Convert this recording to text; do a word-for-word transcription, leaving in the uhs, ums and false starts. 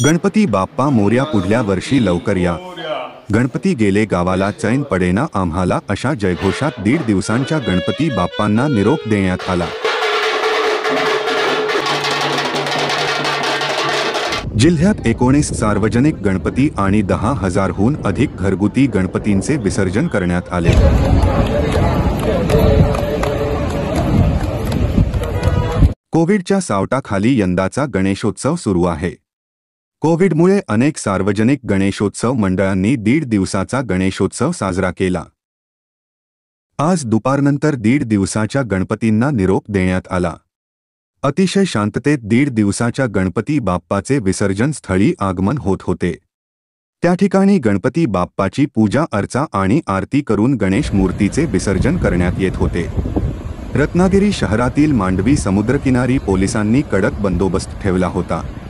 गणपती बाप्पा मोरया पुढल्या वर्षी लवकर या. गणपती गेले गावाला चैन पडेना आम्हाला अशा जयघोषात दीड दिवसांच्या गणपती बाप्पांना निरोप देण्यात आला. जिल्ह्यात एकोणीस सार्वजनिक गणपती आणि दहा हजारहून अधिक घरगुती गणपतींचे विसर्जन करण्यात आले. कोविडच्या सावटाखाली यंदाचा गणेशोत्सव सुरू आहे. कोविडमुळे अनेक सार्वजनिक गणेशोत्सव मंडळांनी दीड दिवसाचा गणेशोत्सव साजरा केला. आज दुपारनंतर दीड दिवसाच्या गणपतींना निरोप देण्यात आला. अतिशय शांततेत दीड दिवसाच्या गणपती बाप्पाचे विसर्जन स्थळी आगमन होत होते. त्या ठिकाणी गणपती बाप्पाची पूजा अर्चा आणि आरती करून गणेश मूर्तीचे विसर्जन करण्यात येत होते. रत्नागिरी शहरातील मांडवी समुद्रकिनारी पोलिसांनी कडक बंदोबस्त ठेवला होता.